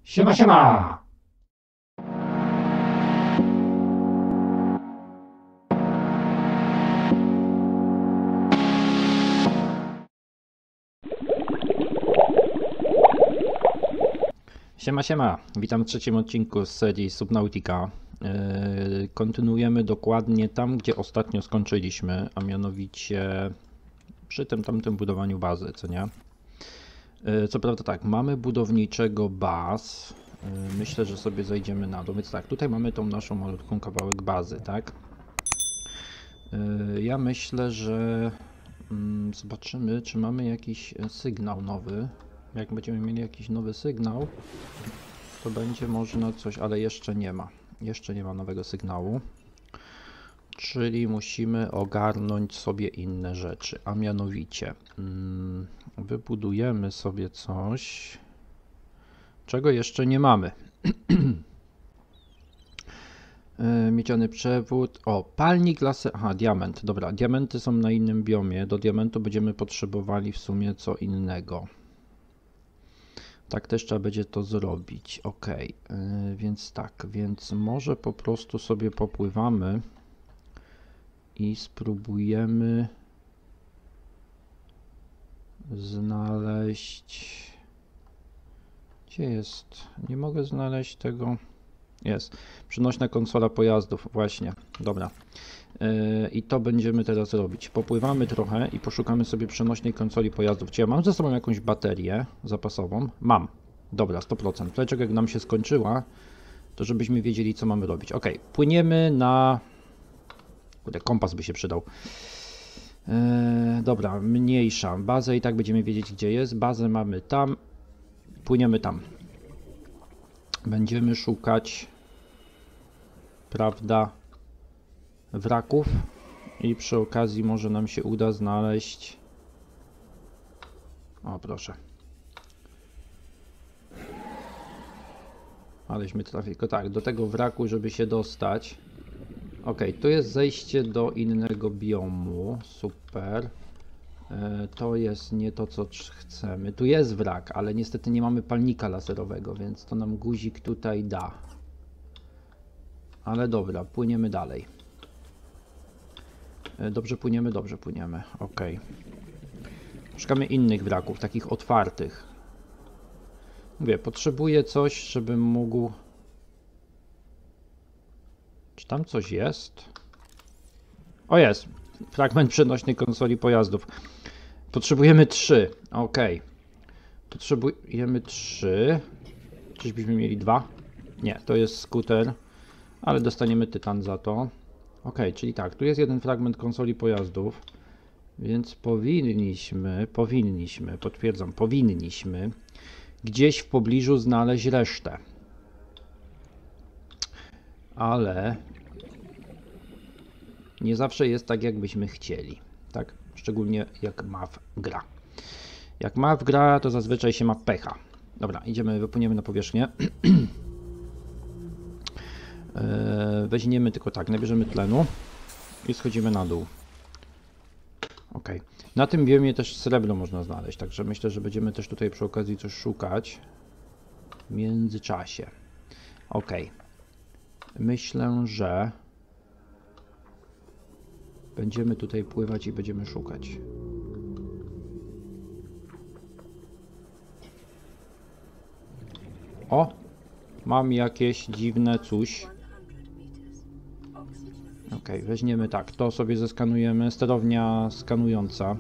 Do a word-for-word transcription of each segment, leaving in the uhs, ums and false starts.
Siema, siema! Siema, siema! Witam w trzecim odcinku z serii Subnautica. Yy, kontynuujemy dokładnie tam, gdzie ostatnio skończyliśmy, a mianowicie przy tym tamtym budowaniu bazy, co nie? Yy, co prawda tak, mamy budowniczego baz. Yy, myślę, że sobie zejdziemy na dół, więc tak, tutaj mamy tą naszą malutką kawałek bazy, tak? Yy, ja myślę, że yy, zobaczymy, czy mamy jakiś sygnał nowy. Jak będziemy mieli jakiś nowy sygnał, to będzie można coś, ale jeszcze nie ma. Jeszcze nie ma nowego sygnału. Czyli musimy ogarnąć sobie inne rzeczy, a mianowicie mm, wybudujemy sobie coś, czego jeszcze nie mamy. Miedziany przewód, o, palnik laser, aha, diament, dobra, diamenty są na innym biomie, do diamentu będziemy potrzebowali w sumie co innego. Tak też trzeba będzie to zrobić. Ok, yy, więc tak, więc może po prostu sobie popływamy i spróbujemy znaleźć. Gdzie jest? Nie mogę znaleźć tego. Jest. Przenośna konsola pojazdów, właśnie. Dobra. Yy, I to będziemy teraz robić. Popływamy trochę i poszukamy sobie przenośnej konsoli pojazdów. Czy ja mam ze sobą jakąś baterię zapasową? Mam. Dobra, sto procent. Dlaczego jak nam się skończyła, to żebyśmy wiedzieli, co mamy robić. Ok, płyniemy na... Kurde, kompas by się przydał. Yy, dobra, mniejsza. Bazę i tak będziemy wiedzieć, gdzie jest. Bazę mamy tam. Płyniemy tam. Będziemy szukać, prawda, wraków i przy okazji może nam się uda znaleźć, o proszę, aleśmy trafili, tylko tak, do tego wraku, żeby się dostać. Ok, tu jest zejście do innego biomu, super. e, to jest nie to, co chcemy. Tu jest wrak, ale niestety nie mamy palnika laserowego, więc to nam guzik tutaj da. Ale dobra, płyniemy dalej. Dobrze płyniemy, dobrze płyniemy. Ok. Szukamy innych wraków, takich otwartych. Mówię, potrzebuję coś, żebym mógł... Czy tam coś jest? O, jest! Fragment przenośnej konsoli pojazdów. Potrzebujemy trzy. Ok. Potrzebujemy trzy. Czyżbyśmy mieli dwa? Nie, to jest skuter, ale dostaniemy tytan za to. Ok, czyli tak, tu jest jeden fragment konsoli pojazdów, więc powinniśmy, powinniśmy, potwierdzam, powinniśmy gdzieś w pobliżu znaleźć resztę. Ale nie zawsze jest tak, jakbyśmy chcieli, tak? Szczególnie jak M A W gra. Jak M A W gra, to zazwyczaj się ma pecha. Dobra, idziemy, wypłyniemy na powierzchnię. Weźmiemy tylko tak, nabierzemy tlenu i schodzimy na dół. Ok. Na tym biomie też srebro można znaleźć, także myślę, że będziemy też tutaj przy okazji coś szukać w międzyczasie. Ok. Myślę, że będziemy tutaj pływać i będziemy szukać. O! Mam jakieś dziwne coś. Ok, weźmiemy tak, to sobie zeskanujemy, sterownia skanująca.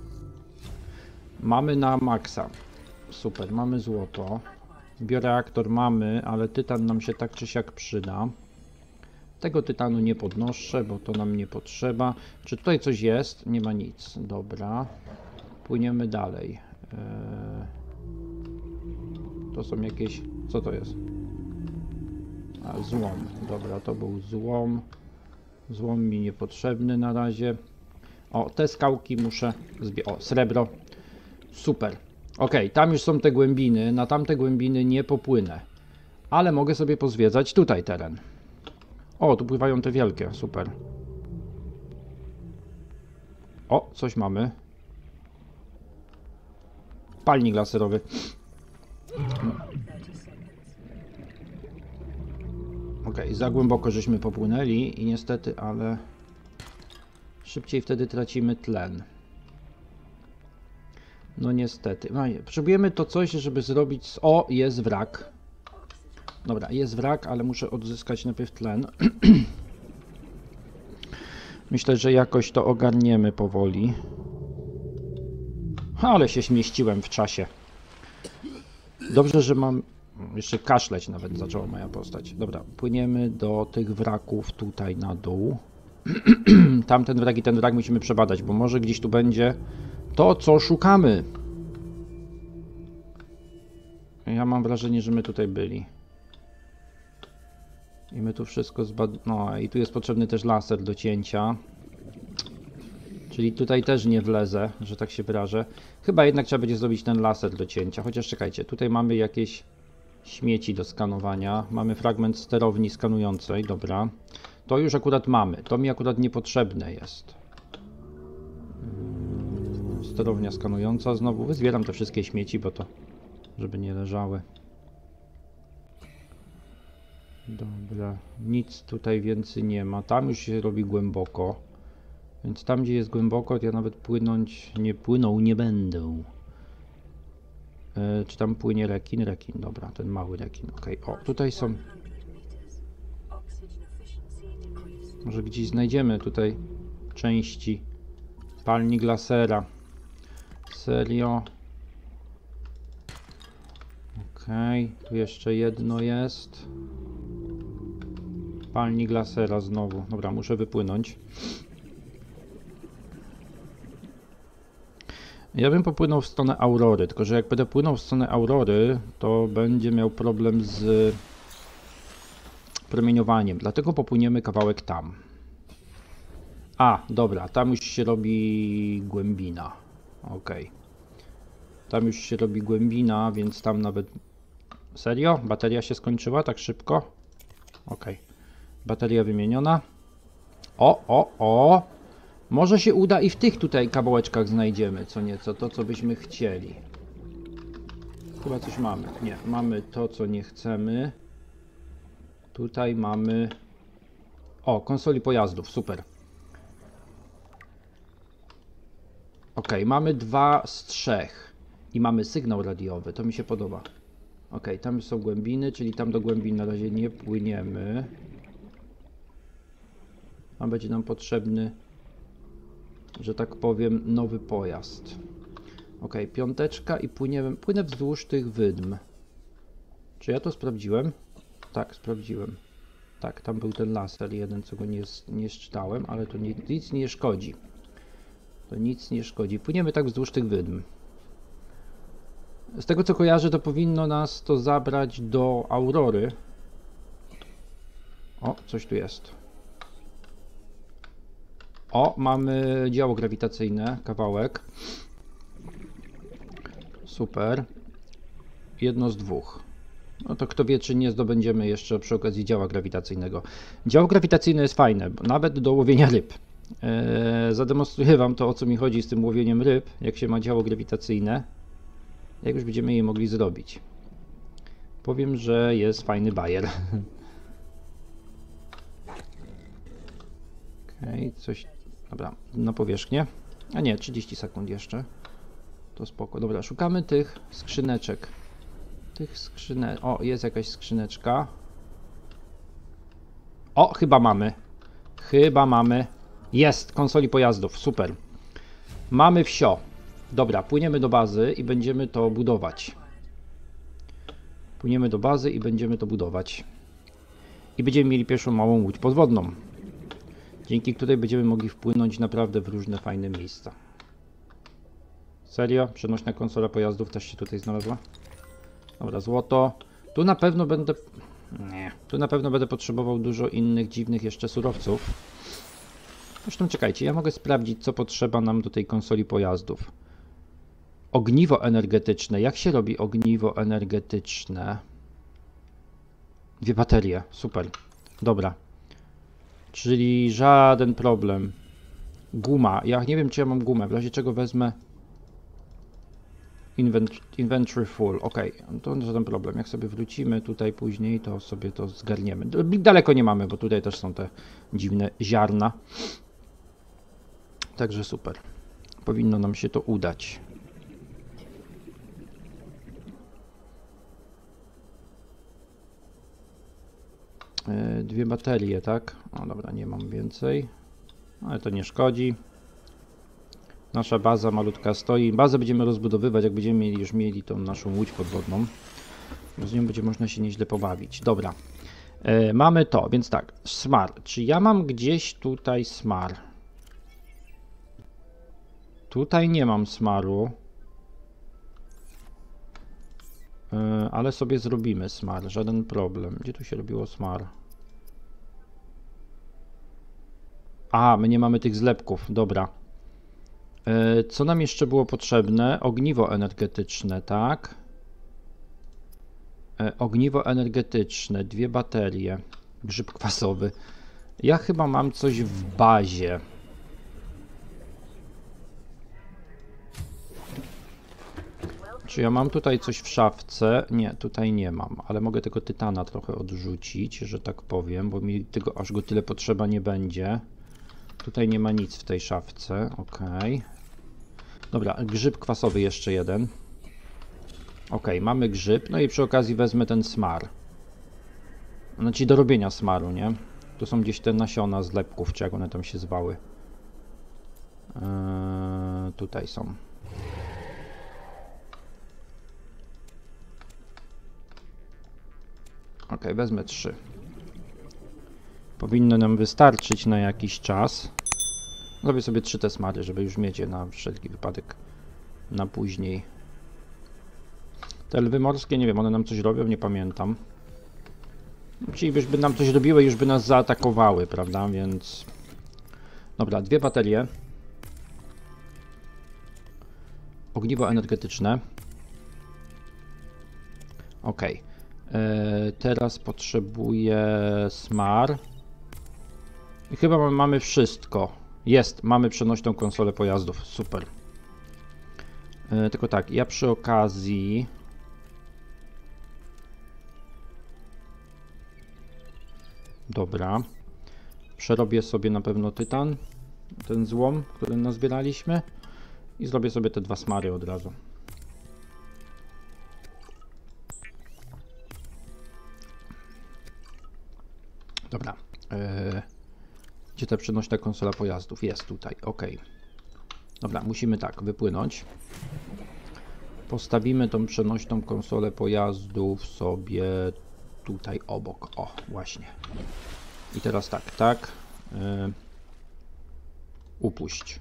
Mamy na maksa. Super, mamy złoto. Bioreaktor mamy, ale tytan nam się tak czy siak przyda. Tego tytanu nie podnoszę, bo to nam nie potrzeba. Czy tutaj coś jest? Nie ma nic. Dobra. Płyniemy dalej. Eee... To są jakieś... Co to jest? A, złom. Dobra, to był złom. Złom mi niepotrzebny na razie. O, te skałki muszę zbierać. O, srebro. Super. Ok, tam już są te głębiny. Na tamte głębiny nie popłynę. Ale mogę sobie pozwiedzać tutaj teren. O, tu pływają te wielkie. Super. O, coś mamy. Palnik laserowy. Ok, za głęboko żeśmy popłynęli i niestety, ale szybciej wtedy tracimy tlen. No niestety. No, nie. Potrzebujemy to coś, żeby zrobić... Z... O, jest wrak. Dobra, jest wrak, ale muszę odzyskać najpierw tlen. Myślę, że jakoś to ogarniemy powoli. Ale się zmieściłem w czasie. Dobrze, że mam... Jeszcze kaszleć nawet zaczęła moja postać. Dobra, płyniemy do tych wraków tutaj na dół. Tamten wrak i ten wrak musimy przebadać, bo może gdzieś tu będzie to, co szukamy. Ja mam wrażenie, że my tutaj byli. I my tu wszystko zbadamy. No i tu jest potrzebny też laser do cięcia. Czyli tutaj też nie wlezę, że tak się wyrażę. Chyba jednak trzeba będzie zrobić ten laser do cięcia. Chociaż czekajcie, tutaj mamy jakieś śmieci do skanowania. Mamy fragment sterowni skanującej, dobra. To już akurat mamy. To mi akurat niepotrzebne jest. Sterownia skanująca. Znowu wyzbieram te wszystkie śmieci, bo to, żeby nie leżały. Dobra, nic tutaj więcej nie ma. Tam już się robi głęboko. Więc tam, gdzie jest głęboko, to ja nawet płynąć nie płynął nie będę. E, czy tam płynie rekin? Rekin, dobra, ten mały rekin. Ok, o, tutaj są... Może gdzieś znajdziemy tutaj części. Palnik lasera. Serio? Ok, tu jeszcze jedno jest. Palnik lasera znowu. Dobra, muszę wypłynąć. Ja bym popłynął w stronę Aurory, tylko że jak będę płynął w stronę Aurory, to będzie miał problem z promieniowaniem, dlatego popłyniemy kawałek tam. A, dobra, tam już się robi głębina. Ok. Tam już się robi głębina, więc tam nawet... Serio? Bateria się skończyła tak szybko? Ok. Bateria wymieniona. O, o, o! Może się uda i w tych tutaj kawałeczkach znajdziemy co nieco, to co byśmy chcieli. Chyba coś mamy. Nie, mamy to co nie chcemy. Tutaj mamy... O, konsoli pojazdów, super. Ok, mamy dwa z trzech. I mamy sygnał radiowy, to mi się podoba. Ok, tam są głębiny, czyli tam do głębin na razie nie płyniemy. A będzie nam potrzebny, że tak powiem, nowy pojazd. Ok, piąteczka i płyniemy, płynę wzdłuż tych wydm. Czy ja to sprawdziłem? Tak, sprawdziłem. Tak, tam był ten laser jeden, co go nie, nie szczytałem, ale to nie, nic nie szkodzi. To nic nie szkodzi. Płyniemy tak wzdłuż tych wydm. Z tego co kojarzę, to powinno nas to zabrać do Aurory. O, coś tu jest. O, mamy działo grawitacyjne, kawałek. Super. Jedno z dwóch. No to kto wie, czy nie zdobędziemy jeszcze przy okazji działa grawitacyjnego. Działo grawitacyjne jest fajne, nawet do łowienia ryb. Eee, zademonstruję wam to, o co mi chodzi z tym łowieniem ryb, jak się ma działo grawitacyjne. Jak już będziemy je mogli zrobić. Powiem, że jest fajny bajer. Okej, okay, coś... Dobra, na powierzchnię. A nie, trzydzieści sekund jeszcze. To spoko. Dobra, szukamy tych skrzyneczek. Tych skrzynek... O, jest jakaś skrzyneczka. O, chyba mamy. Chyba mamy. Jest, konsoli pojazdów, super. Mamy wsio. Dobra, płyniemy do bazy i będziemy to budować. Płyniemy do bazy i będziemy to budować. I będziemy mieli pierwszą małą łódź podwodną. Dzięki której będziemy mogli wpłynąć naprawdę w różne fajne miejsca. Serio? Przenośna konsola pojazdów też się tutaj znalazła? Dobra, złoto. Tu na pewno będę... Nie. Tu na pewno będę potrzebował dużo innych dziwnych jeszcze surowców. Zresztą czekajcie, ja mogę sprawdzić, co potrzeba nam do tej konsoli pojazdów. Ogniwo energetyczne. Jak się robi ogniwo energetyczne? Dwie baterie. Super. Dobra. Czyli żaden problem. Guma. Ja nie wiem, czy ja mam gumę. W razie czego wezmę... Invent inventory full, ok, to żaden problem. Jak sobie wrócimy tutaj później, to sobie to zgarniemy. Daleko nie mamy, bo tutaj też są te dziwne ziarna. Także super. Powinno nam się to udać. Yy, dwie baterie, tak? O dobra, nie mam więcej. Ale to nie szkodzi. Nasza baza malutka stoi. Bazę będziemy rozbudowywać, jak będziemy mieli, już mieli tą naszą łódź podwodną. Z nią będzie można się nieźle pobawić. Dobra. E, mamy to, więc tak. Smar. Czy ja mam gdzieś tutaj smar? Tutaj nie mam smaru. E, ale sobie zrobimy smar. Żaden problem. Gdzie tu się robiło smar? A, my nie mamy tych zlepków. Dobra. Co nam jeszcze było potrzebne? Ogniwo energetyczne, tak? Ogniwo energetyczne, dwie baterie, grzyb kwasowy. Ja chyba mam coś w bazie. Czy ja mam tutaj coś w szafce? Nie, tutaj nie mam, ale mogę tego tytana trochę odrzucić, że tak powiem, bo mi tego aż go tyle potrzeba nie będzie. Tutaj nie ma nic w tej szafce, ok. Dobra, grzyb kwasowy jeszcze jeden. Ok, mamy grzyb, no i przy okazji wezmę ten smar. Znaczy do robienia smaru, nie? Tu są gdzieś te nasiona z lepków, czy jak one tam się zwały. Eee, tutaj są. Ok, wezmę trzy. Powinno nam wystarczyć na jakiś czas. Zrobię sobie trzy te smary, żeby już mieć je na wszelki wypadek na później. Te lwy morskie, nie wiem, one nam coś robią, nie pamiętam. Czyli już by nam coś robiły, już by nas zaatakowały, prawda, więc... Dobra, dwie baterie. Ogniwo energetyczne. Ok. Eee, teraz potrzebuję smar. I chyba mamy wszystko. Jest, mamy przenośną konsolę pojazdów, super. E, tylko tak, ja przy okazji... Dobra. Przerobię sobie na pewno tytan, ten złom, który nazbieraliśmy. I zrobię sobie te dwa smary od razu. Dobra. E, gdzie ta przenośna konsola pojazdów? Jest tutaj, ok. Dobra, musimy tak, wypłynąć. Postawimy tą przenośną konsolę pojazdów sobie tutaj obok. O, właśnie. I teraz tak, tak. Yy, upuść.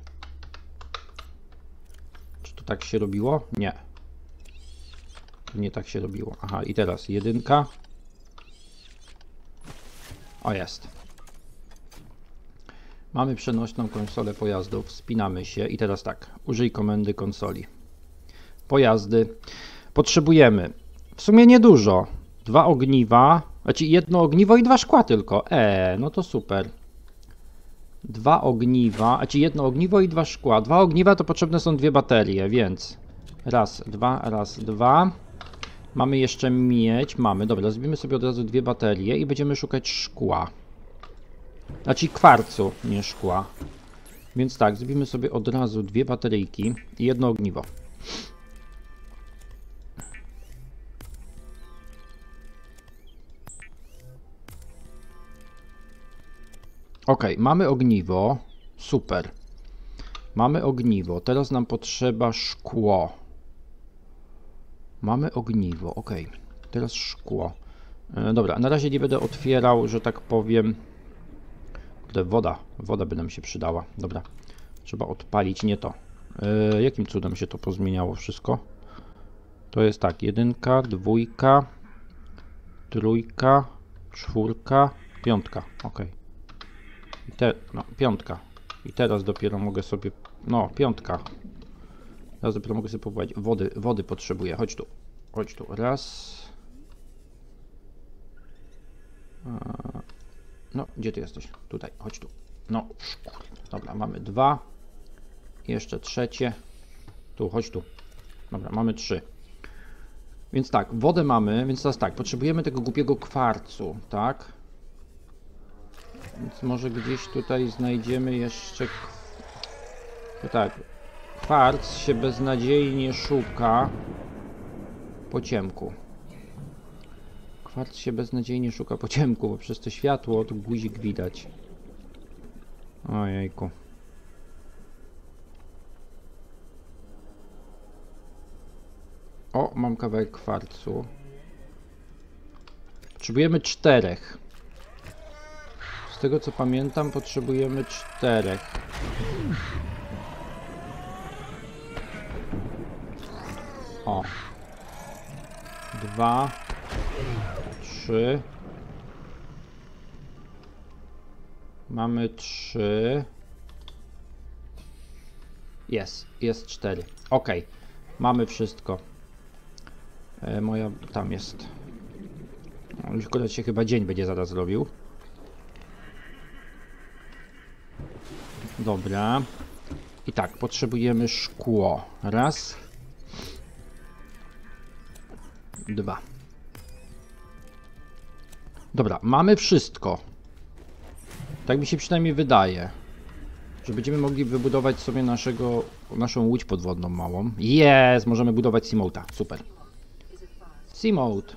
Czy to tak się robiło? Nie. Nie tak się robiło. Aha, i teraz jedynka. O, jest. Mamy przenośną konsolę pojazdów, wspinamy się i teraz tak, użyj komendy konsoli. Pojazdy. Potrzebujemy w sumie niedużo. Dwa ogniwa, znaczy jedno ogniwo i dwa szkła tylko. Eee, no to super. Dwa ogniwa, znaczy jedno ogniwo i dwa szkła. Dwa ogniwa to potrzebne są dwie baterie, więc raz, dwa, raz, dwa. Mamy jeszcze miedź, mamy, dobra, zrobimy sobie od razu dwie baterie i będziemy szukać szkła. Znaczy kwarcu, nie szkła. Więc tak, zrobimy sobie od razu dwie bateryjki i jedno ogniwo. Ok, mamy ogniwo. Super. Mamy ogniwo. Teraz nam potrzeba szkło. Mamy ogniwo, ok. Teraz szkło. E, dobra, na razie nie będę otwierał, że tak powiem... Woda, woda by nam się przydała. Dobra, trzeba odpalić, nie to. E, jakim cudem się to pozmieniało wszystko? To jest tak, jedynka, dwójka, trójka, czwórka, piątka, ok. I te, no, piątka. I teraz dopiero mogę sobie, no, piątka. Teraz dopiero mogę sobie powołać. Wody, wody potrzebuję, chodź tu, chodź tu, raz. No, gdzie ty jesteś? Tutaj, chodź tu. No, dobra, mamy dwa. I jeszcze trzecie. Tu, chodź tu. Dobra, mamy trzy. Więc tak, wodę mamy, więc teraz tak, potrzebujemy tego głupiego kwarcu, tak? Więc może gdzieś tutaj znajdziemy jeszcze... To tak, kwarc się beznadziejnie szuka po ciemku. Kwarc się beznadziejnie szuka po ciemku, bo przez to światło to guzik widać. Ojejku. O, mam kawałek kwarcu. Potrzebujemy czterech. Z tego co pamiętam, potrzebujemy czterech. O. Dwa. Trzy. Mamy trzy. Jest, jest cztery. Ok. Mamy wszystko. E, moja tam jest. Już akurat się chyba dzień będzie zaraz robił. Dobra. I tak, potrzebujemy szkło. Raz. Dwa. Dobra, mamy wszystko. Tak mi się przynajmniej wydaje. Że będziemy mogli wybudować sobie naszego, naszą łódź podwodną małą. Jest! Możemy budować Seamoata. Super. Seamoat.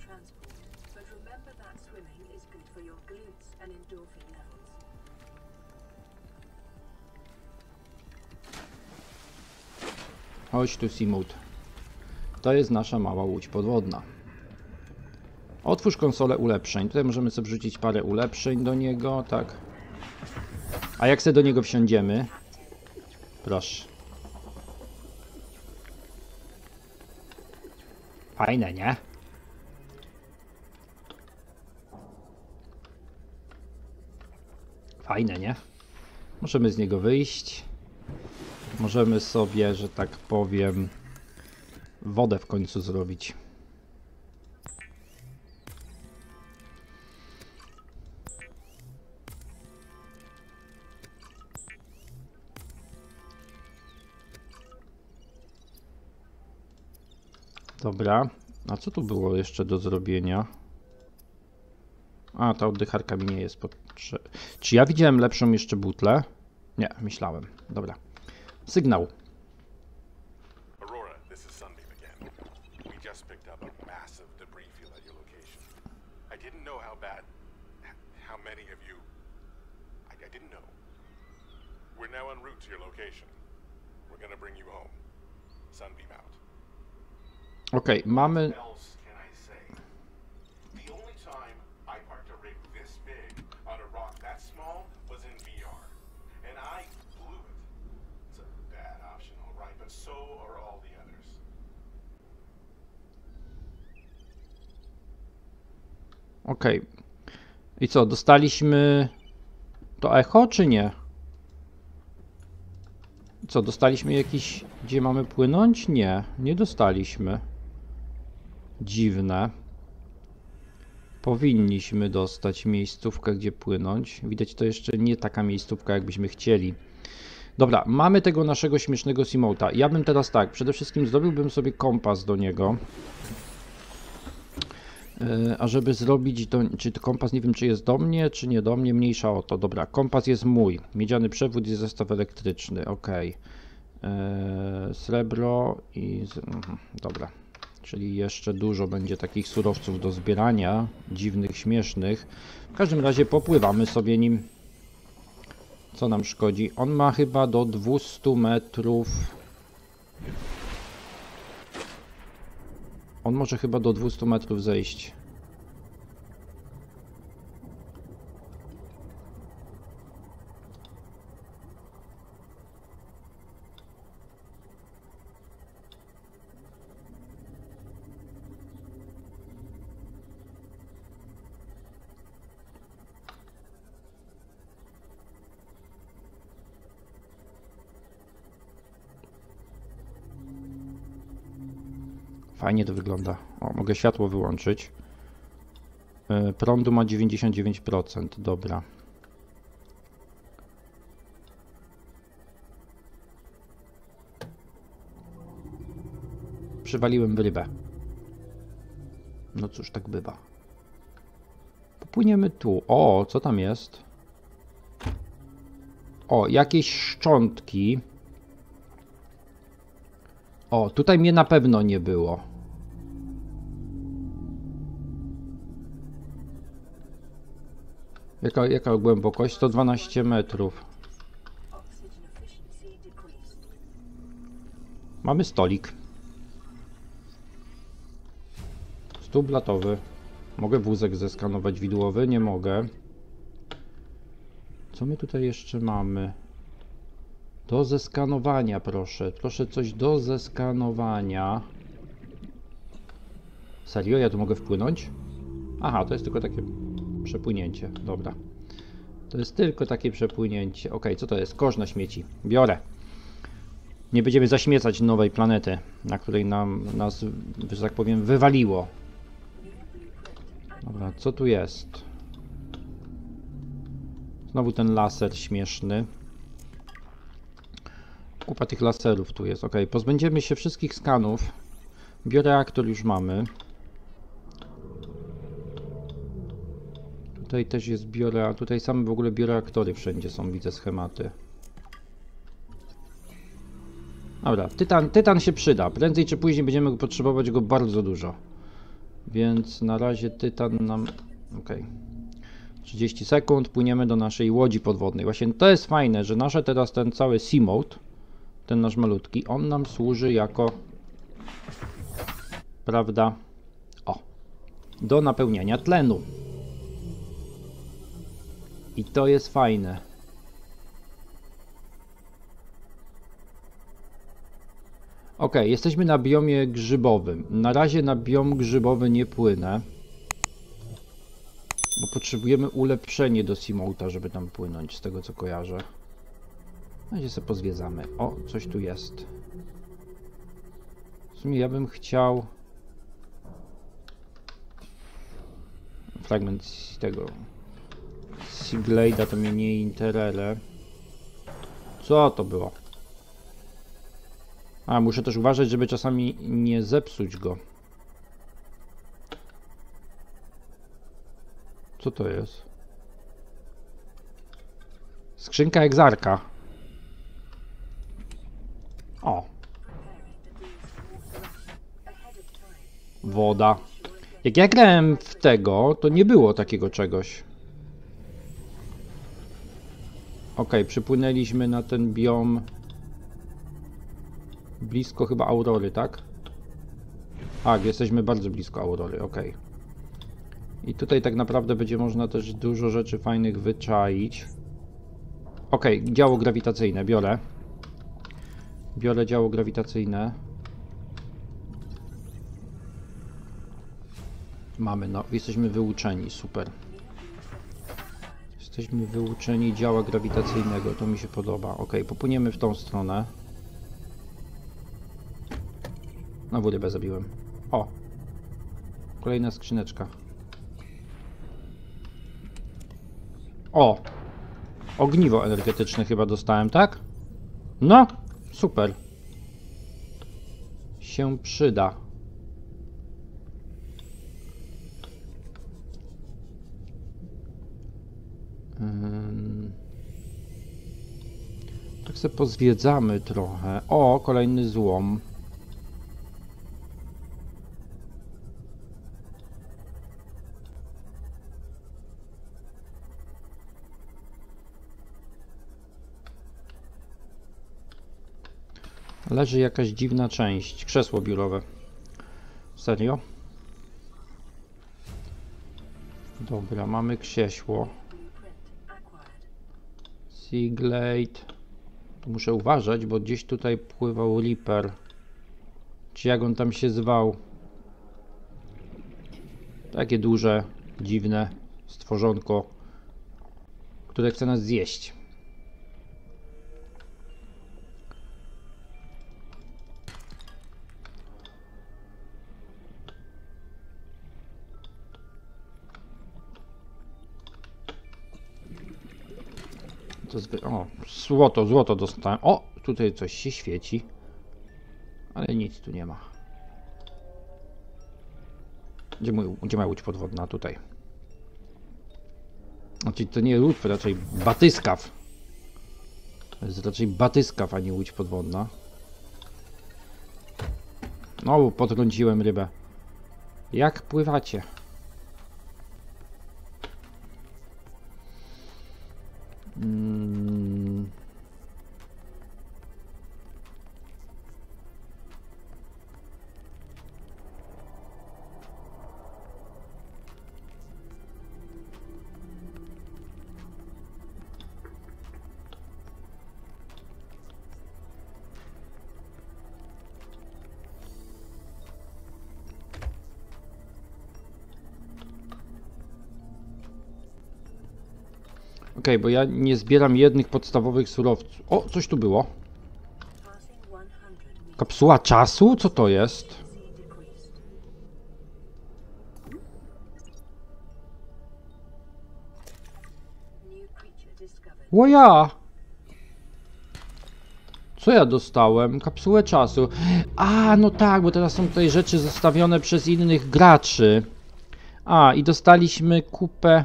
Chodź tu, Seamoat. To jest nasza mała łódź podwodna. Otwórz konsolę ulepszeń. Tutaj możemy sobie wrzucić parę ulepszeń do niego, tak. A jak sobie do niego wsiądziemy? Proszę. Fajne, nie? Fajne, nie? Możemy z niego wyjść. Możemy sobie, że tak powiem, wodę w końcu zrobić. Dobra, a co tu było jeszcze do zrobienia? A, ta oddycharka mi nie jest potrzebna. Czy ja widziałem lepszą jeszcze butlę? Nie, myślałem. Dobra. Sygnał. Aurora, this is Sunbeam again. We just picked up a massive debris field at your location. I didn't know how bad, how many of you, I, I didn't know. We're now en route to your location. We're gonna bring you home. Sunbeam out. Okej, okay, mamy... else can I say? The only time I parked a rig this big on a rock that small was in V R. And I blew it. It's a bad option, all right, but so are all the others. Okej. Okay. I co, dostaliśmy to echo, czy nie? Co, dostaliśmy jakiś... Gdzie mamy płynąć? Nie, nie dostaliśmy. Dziwne. Powinniśmy dostać miejscówkę, gdzie płynąć. Widać, to jeszcze nie taka miejscówka, jakbyśmy chcieli. Dobra, mamy tego naszego śmiesznego Seamoata. Ja bym teraz tak, przede wszystkim zrobiłbym sobie kompas do niego. Yy, a żeby zrobić, do, czy to kompas, nie wiem, czy jest do mnie, czy nie do mnie, mniejsza o to. Dobra, kompas jest mój. Miedziany przewód i zestaw elektryczny, ok. Yy, srebro i... Z, yy, dobra. Czyli jeszcze dużo będzie takich surowców do zbierania, dziwnych, śmiesznych. W każdym razie popływamy sobie nim. Co nam szkodzi? On ma chyba do dwustu metrów. On może chyba do dwustu metrów zejść. Fajnie to wygląda. O, mogę światło wyłączyć. Yy, prądu ma dziewięćdziesiąt dziewięć procent. Dobra. przywaliłem w rybę. No cóż, tak bywa. Popłyniemy tu. O, co tam jest? O, jakieś szczątki. O, tutaj mnie na pewno nie było. Jaka, jaka głębokość? sto dwanaście metrów. Mamy stolik. Stół blatowy. Mogę wózek zeskanować widłowy? Nie mogę. Co my tutaj jeszcze mamy? Do zeskanowania, proszę. Proszę coś do zeskanowania. Serio? Ja tu mogę wpłynąć? Aha, to jest tylko takie przepłynięcie. Dobra. To jest tylko takie przepłynięcie. Ok, co to jest? Kosz na śmieci. Biorę. Nie będziemy zaśmiecać nowej planety, na której nam, nas, że tak powiem, wywaliło. Dobra, co tu jest? Znowu ten laser śmieszny. Kupa tych laserów tu jest. Ok, pozbędziemy się wszystkich skanów. Bioreaktor już mamy. Tutaj też jest bioreaktor. Tutaj same w ogóle bioreaktory wszędzie są, widzę schematy. Dobra, tytan, tytan się przyda. Prędzej czy później będziemy potrzebować go bardzo dużo. Więc na razie tytan nam... Ok. trzydzieści sekund, płyniemy do naszej łodzi podwodnej. Właśnie to jest fajne, że nasze teraz ten cały Seamode, ten nasz malutki, on nam służy jako... Prawda? O. Do napełniania tlenu. I to jest fajne. Ok, jesteśmy na biomie grzybowym. Na razie na biom grzybowy nie płynę. Bo potrzebujemy ulepszenie do Seamode'a, żeby tam płynąć, z tego co kojarzę. Na razie sobie pozwiedzamy. O, coś tu jest. W sumie ja bym chciał... Fragment z tego... Seaglade'a to mnie nie interesuje. Co to było? A, muszę też uważać, żeby czasami nie zepsuć go. Co to jest? Skrzynka egzarka. O. Woda. Jak ja grałem w tego, to nie było takiego czegoś. Ok, przypłynęliśmy na ten biom blisko chyba Aurory, tak? Tak, jesteśmy bardzo blisko Aurory, ok. I tutaj tak naprawdę będzie można też dużo rzeczy fajnych wyczaić. Ok, działo grawitacyjne, biorę. Biorę działo grawitacyjne. Mamy, no, jesteśmy wyuczeni, super. Jesteśmy wyuczeni działa grawitacyjnego, to mi się podoba. Ok, popłyniemy w tą stronę. Znowu rybę zabiłem. O! Kolejna skrzyneczka. O! Ogniwo energetyczne chyba dostałem, tak? No! Super! Się przyda. Hmm. Tak sobie pozwiedzamy trochę. O! Kolejny złom. Leży jakaś dziwna część. Krzesło biurowe. Serio? Dobra, mamy krzesło. Seaglade. Tu muszę uważać, bo gdzieś tutaj pływał Reaper. Czy jak on tam się zwał? Takie duże, dziwne stworzonko, które chce nas zjeść. To zwy... O, złoto, złoto dostałem. O, tutaj coś się świeci. Ale nic tu nie ma. Gdzie, mój, gdzie moja łódź podwodna? Tutaj. Znaczy to nie łódź, to raczej batyskaw. To jest raczej batyskaw, a nie łódź podwodna. No, potrąciłem rybę. Jak pływacie? Hmm. Okej, okay, bo ja nie zbieram jednych podstawowych surowców. O, coś tu było. Kapsuła czasu? Co to jest? O ja! Co ja dostałem? Kapsułę czasu. A, no tak, bo teraz są tutaj rzeczy zostawione przez innych graczy. A, i dostaliśmy kupę,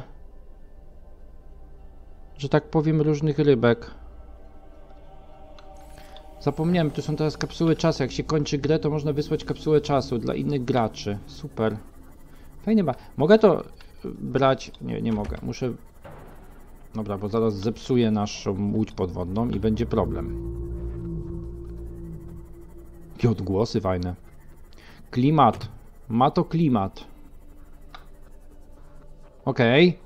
że tak powiem, różnych rybek. Zapomniałem, tu są teraz kapsuły czasu. Jak się kończy grę, to można wysłać kapsułę czasu dla innych graczy. Super. Fajnie ba. Mogę to brać? Nie, nie mogę. Muszę... Dobra, bo zaraz zepsuję naszą łódź podwodną i będzie problem. Jakie odgłosy fajne. Klimat. Ma to klimat. Okej. Okay.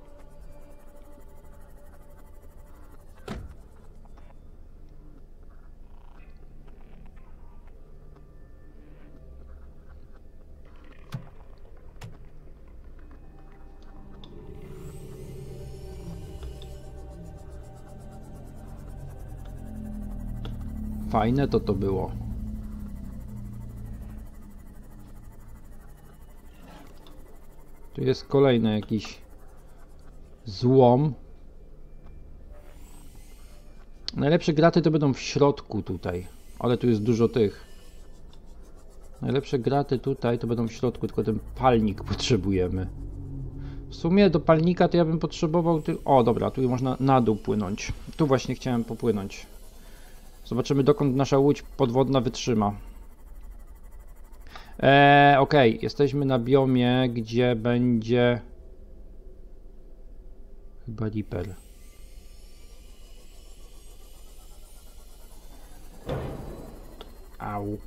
Fajne to to było. Tu jest kolejny jakiś złom. Najlepsze graty to będą w środku tutaj, ale tu jest dużo tych. Najlepsze graty tutaj to będą w środku, tylko ten palnik potrzebujemy. W sumie do palnika to ja bym potrzebował... Ty... O, dobra, tu można na dół płynąć. Tu właśnie chciałem popłynąć. Zobaczymy, dokąd nasza łódź podwodna wytrzyma. Eee, okej, okay. Jesteśmy na biomie, gdzie będzie... Chyba Reaper. Au.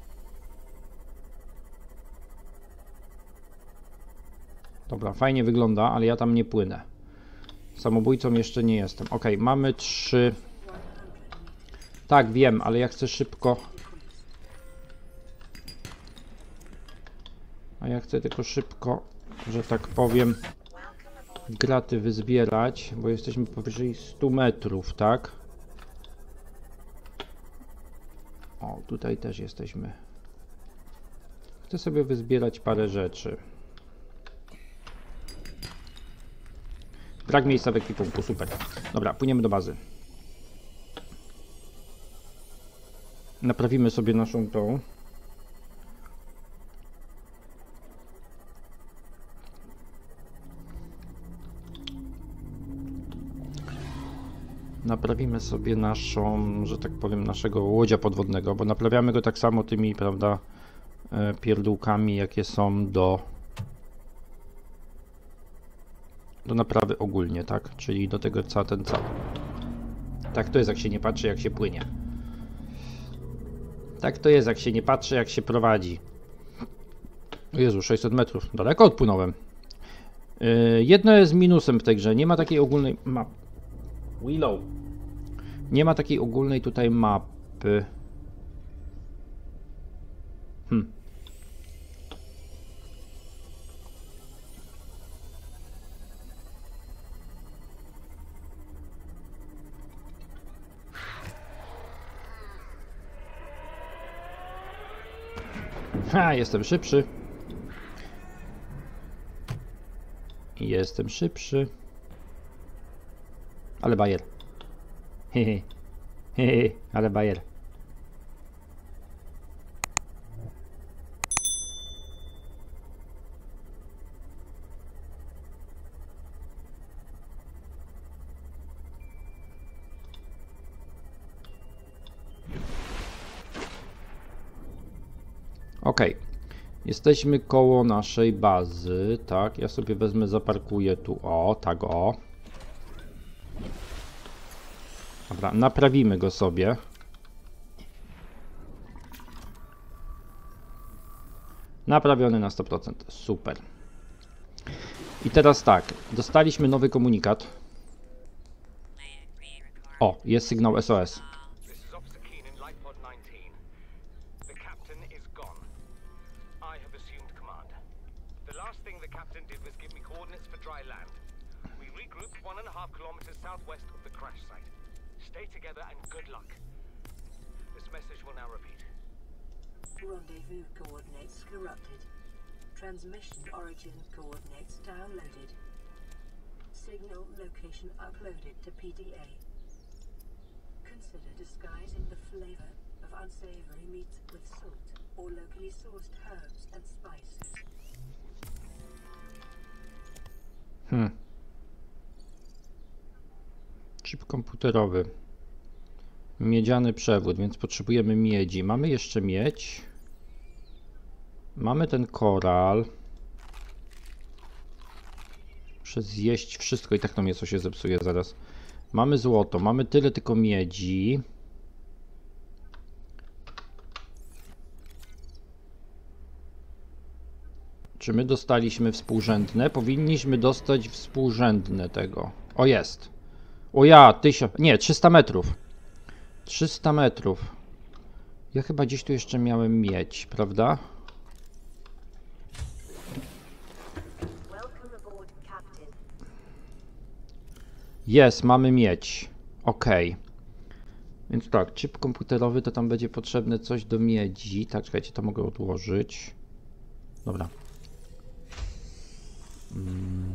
Dobra, fajnie wygląda, ale ja tam nie płynę. Samobójcą jeszcze nie jestem. Ok, mamy trzy... Tak, wiem, ale ja chcę szybko... A ja chcę tylko szybko, że tak powiem, graty wyzbierać, bo jesteśmy powyżej stu metrów, tak? O, tutaj też jesteśmy. Chcę sobie wyzbierać parę rzeczy. Brak miejsca w ekwipunku, super. Dobra, płyniemy do bazy. Naprawimy sobie naszą tą. Naprawimy sobie naszą, że tak powiem, naszego łodzia podwodnego, bo naprawiamy go tak samo tymi, prawda, pierdółkami, jakie są do do naprawy ogólnie, tak? Czyli do tego ca ten cały. Tak to jest, jak się nie patrzy, jak się płynie. Tak to jest, jak się nie patrzy, jak się prowadzi. O Jezu, sześćset metrów. Daleko odpłynąłem. Yy, jedno jest minusem w tej grze. Nie ma takiej ogólnej mapy. Willow. Nie ma takiej ogólnej tutaj mapy. Hmm. Ha, jestem szybszy. Jestem szybszy. Ale bajer. Hehe. Hehe, ale bajer. Ok. Jesteśmy koło naszej bazy, tak? Ja sobie wezmę, zaparkuję tu, o, tak o. Dobra, naprawimy go sobie. Naprawiony na sto procent, super. I teraz tak, dostaliśmy nowy komunikat. O, jest sygnał S O S. Rendezvous coordinates corrupted. Transmission origin coordinates downloaded. Signal location uploaded to P D A. Consider disguising the flavor of unsavory meats with salt or locally sourced herbs and spices. Hmm. Chip komputerowy. Miedziany przewód, więc potrzebujemy miedzi. Mamy jeszcze miedź. Mamy ten koral. Muszę zjeść wszystko i tak to mięso się zepsuje zaraz. Mamy złoto, mamy tyle tylko miedzi. Czy my dostaliśmy współrzędne? Powinniśmy dostać współrzędne tego. O, jest. O ja, tysiąc, nie, trzysta metrów. trzysta metrów. Ja chyba gdzieś tu jeszcze miałem miedź, prawda? Jest, mamy miedź. Ok. Więc tak, chip komputerowy to tam będzie potrzebne coś do miedzi. Tak, czekajcie, to mogę odłożyć. Dobra. Hmm.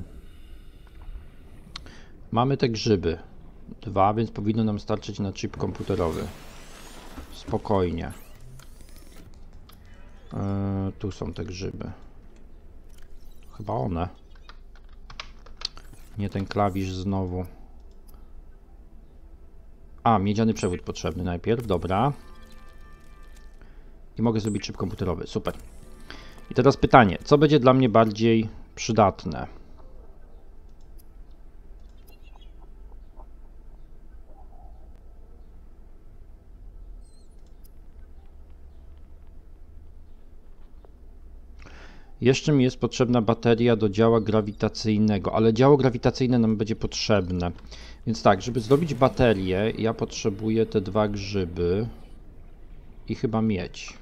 Mamy te grzyby. Dwa, więc powinno nam starczyć na chip komputerowy. Spokojnie. Yy, tu są te grzyby. Chyba one. Nie ten klawisz znowu. A, miedziany przewód potrzebny najpierw, dobra. I mogę zrobić chip komputerowy, super. I teraz pytanie, co będzie dla mnie bardziej przydatne? Jeszcze mi jest potrzebna bateria do działa grawitacyjnego, ale działo grawitacyjne nam będzie potrzebne. Więc tak, żeby zrobić baterię, ja potrzebuję te dwa grzyby i chyba miedź.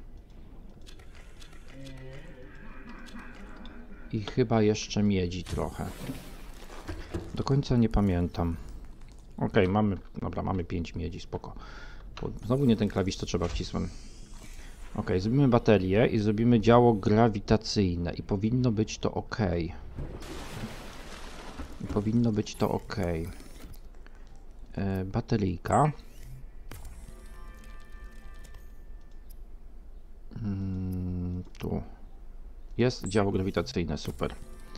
I chyba jeszcze miedzi trochę. Do końca nie pamiętam. Ok, mamy, dobra, mamy pięć miedzi, spoko. Znowu nie ten klawisz, co trzeba wcisłem. Ok, zrobimy baterię i zrobimy działo grawitacyjne i powinno być to ok. I powinno być to ok. E, bateryjka. Hmm, tu jest działo grawitacyjne, super.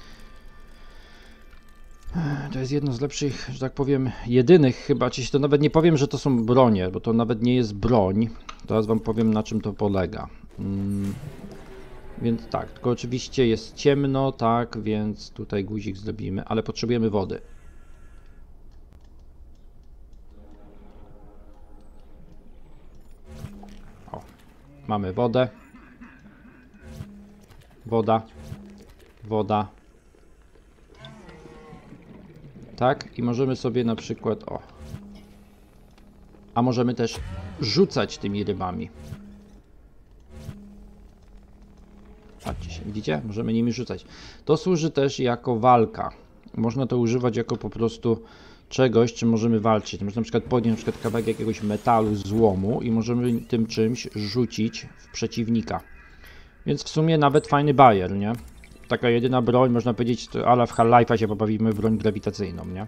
To jest jedno z lepszych, że tak powiem, jedynych chyba, czy to nawet nie powiem, że to są bronie, bo to nawet nie jest broń. Teraz wam powiem, na czym to polega. Hmm. Więc tak, tylko oczywiście jest ciemno, tak, więc tutaj guzik zrobimy, ale potrzebujemy wody. O, mamy wodę. Woda. Woda. Tak, i możemy sobie na przykład, o. A możemy też rzucać tymi rybami. Patrzcie się, widzicie? Możemy nimi rzucać. To służy też jako walka. Można to używać jako po prostu czegoś, czym możemy walczyć. Można na przykład podnieść na przykład kawałek jakiegoś metalu, złomu i możemy tym czymś rzucić w przeciwnika. Więc w sumie nawet fajny bajer, nie? Taka jedyna broń, można powiedzieć, ale w Half-Life'a się pobawimy w broń grawitacyjną, nie?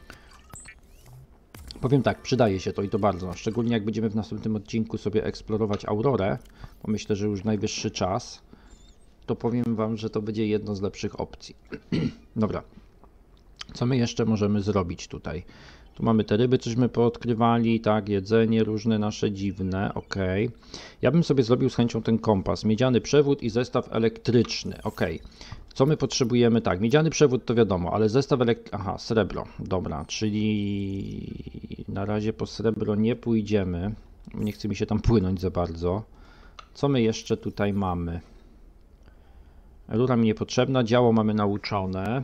Powiem tak, przydaje się to i to bardzo, szczególnie jak będziemy w następnym odcinku sobie eksplorować Aurorę, bo myślę, że już najwyższy czas, to powiem wam, że to będzie jedno z lepszych opcji. Dobra. Co my jeszcze możemy zrobić tutaj? Tu mamy te ryby, cośmy poodkrywali, tak, jedzenie różne nasze dziwne, ok. Ja bym sobie zrobił z chęcią ten kompas, miedziany przewód i zestaw elektryczny, ok. Co my potrzebujemy? Tak, miedziany przewód to wiadomo, ale zestaw elektryczny, aha, srebro, dobra, czyli na razie po srebro nie pójdziemy, nie chce mi się tam płynąć za bardzo. Co my jeszcze tutaj mamy? Rura mi niepotrzebna, działo mamy nauczone.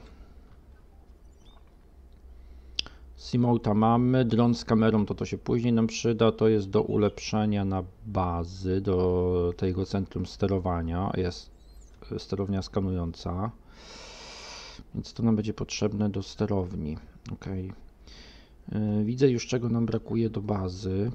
Simouta mamy, dron z kamerą to to się później nam przyda, to jest do ulepszenia na bazy, do tego centrum sterowania, jest sterownia skanująca, więc to nam będzie potrzebne do sterowni. Ok. Widzę już czego nam brakuje do bazy.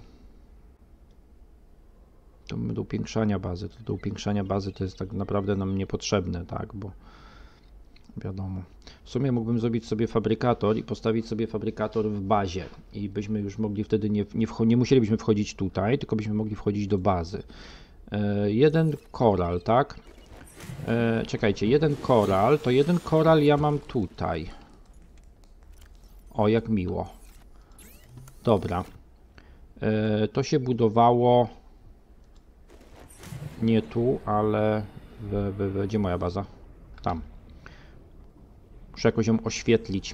To do upiększania bazy, to do upiększania bazy to jest tak naprawdę nam niepotrzebne, tak, bo wiadomo. W sumie mógłbym zrobić sobie fabrykator i postawić sobie fabrykator w bazie i byśmy już mogli wtedy nie, nie, nie musielibyśmy wchodzić tutaj, tylko byśmy mogli wchodzić do bazy. E, jeden koral, tak? E, czekajcie, jeden koral, to jeden koral ja mam tutaj. O, jak miło. Dobra. E, to się budowało nie tu, ale w, w, w, gdzie moja baza? Tam. Muszę jakoś ją oświetlić.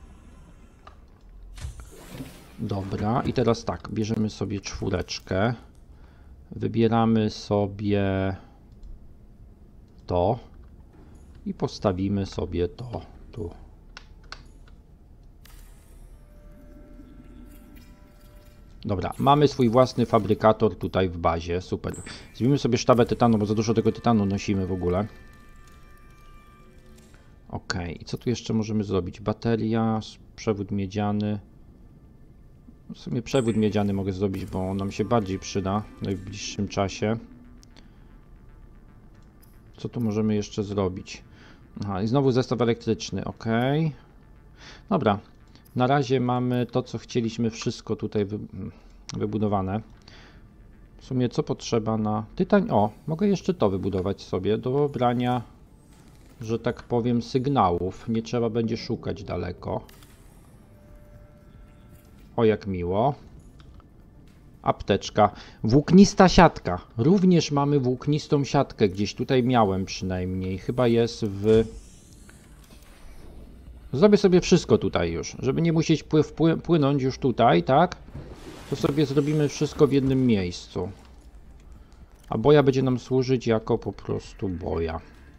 Dobra, i teraz tak, bierzemy sobie czwóreczkę. Wybieramy sobie to i postawimy sobie to tu. Dobra, mamy swój własny fabrykator tutaj w bazie, super. Zrobimy sobie sztabę tytanu, bo za dużo tego tytanu nosimy w ogóle. Ok, i co tu jeszcze możemy zrobić? Bateria, przewód miedziany. W sumie przewód miedziany mogę zrobić, bo on nam się bardziej przyda w najbliższym czasie. Co tu możemy jeszcze zrobić? Aha, i znowu zestaw elektryczny, ok. Dobra, na razie mamy to, co chcieliśmy, wszystko tutaj wy, wybudowane. W sumie co potrzeba na tytan? O, mogę jeszcze to wybudować sobie do brania, że tak powiem, sygnałów. Nie trzeba będzie szukać daleko. O, jak miło. Apteczka. Włóknista siatka. Również mamy włóknistą siatkę. Gdzieś tutaj miałem przynajmniej. Chyba jest w... Zrobię sobie wszystko tutaj już. Żeby nie musieć pły pły płynąć już tutaj, tak? To sobie zrobimy wszystko w jednym miejscu. A boja będzie nam służyć jako po prostu boja.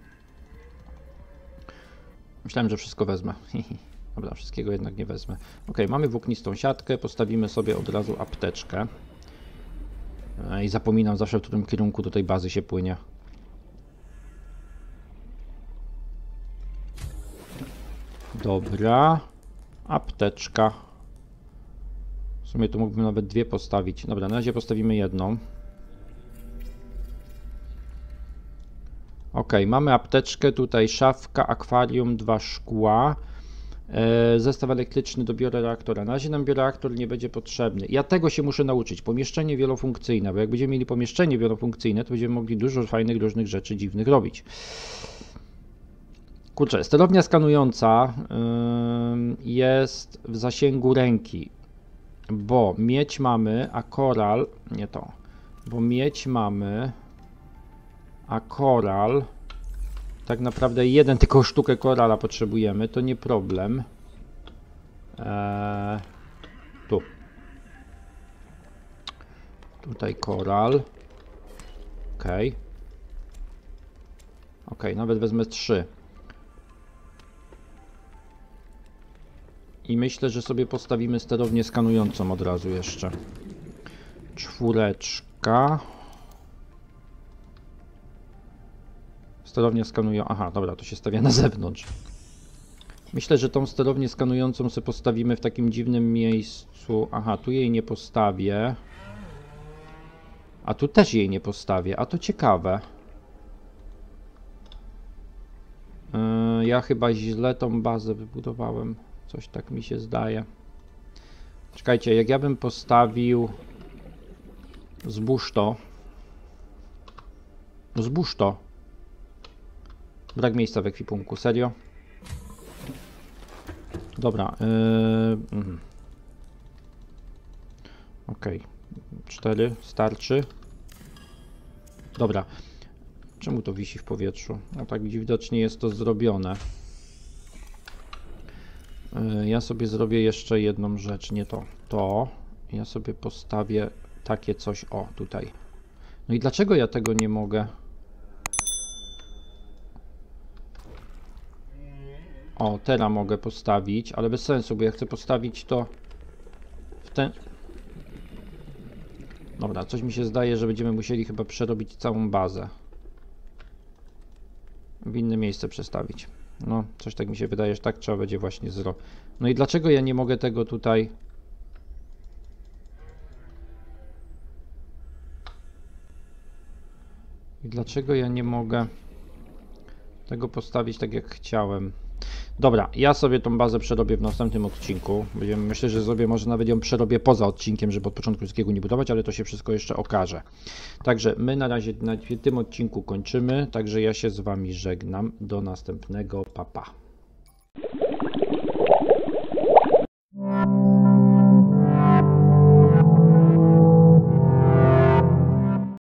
Myślałem, że wszystko wezmę. Dobra, wszystkiego jednak nie wezmę. Ok, mamy włóknistą siatkę, postawimy sobie od razu apteczkę. I zapominam zawsze, w którym kierunku do tej bazy się płynie. Dobra, apteczka. W sumie tu mógłbym nawet dwie postawić. Dobra, na razie postawimy jedną. Ok, mamy apteczkę, tutaj szafka, akwarium, dwa szkła, e, zestaw elektryczny do bioreaktora. Na razie nam bioreaktor nie będzie potrzebny. Ja tego się muszę nauczyć. Pomieszczenie wielofunkcyjne, bo jak będziemy mieli pomieszczenie wielofunkcyjne, to będziemy mogli dużo fajnych, różnych rzeczy dziwnych robić. Kurczę, sterownia skanująca yy, jest w zasięgu ręki, bo miedź mamy, a koral, nie to, bo miedź mamy... A koral, tak naprawdę jeden tylko sztukę korala potrzebujemy, to nie problem. Eee, tu. Tutaj koral. Ok. Ok, nawet wezmę trzy. I myślę, że sobie postawimy sterownię skanującą od razu jeszcze. Czwóreczka. Sterownia skanują... Aha, dobra, to się stawia na zewnątrz. Myślę, że tą sterownię skanującą sobie postawimy w takim dziwnym miejscu. Aha, tu jej nie postawię. A tu też jej nie postawię. A to ciekawe. Yy, ja chyba źle tą bazę wybudowałem. Coś tak mi się zdaje. Czekajcie, jak ja bym postawił... Zbóż to. Zbóż to. Brak miejsca w ekwipunku, serio? Dobra. Yy, mm. Ok. cztery starczy. Dobra. Czemu to wisi w powietrzu? No tak widocznie jest to zrobione. Yy, ja sobie zrobię jeszcze jedną rzecz, nie to. To. Ja sobie postawię takie coś, o tutaj. No i dlaczego ja tego nie mogę? O, teraz mogę postawić, ale bez sensu, bo ja chcę postawić to w ten... Dobra, coś mi się zdaje, że będziemy musieli chyba przerobić całą bazę. W inne miejsce przestawić. No, coś tak mi się wydaje, że tak trzeba będzie właśnie zrobić. No i dlaczego ja nie mogę tego tutaj... I dlaczego ja nie mogę tego postawić tak jak chciałem? Dobra, ja sobie tą bazę przerobię w następnym odcinku. Będziemy, myślę, że zrobię, może nawet ją przerobię poza odcinkiem, żeby od początku wszystkiego nie budować, ale to się wszystko jeszcze okaże. Także my na razie na tym odcinku kończymy, także ja się z wami żegnam. Do następnego, pa pa.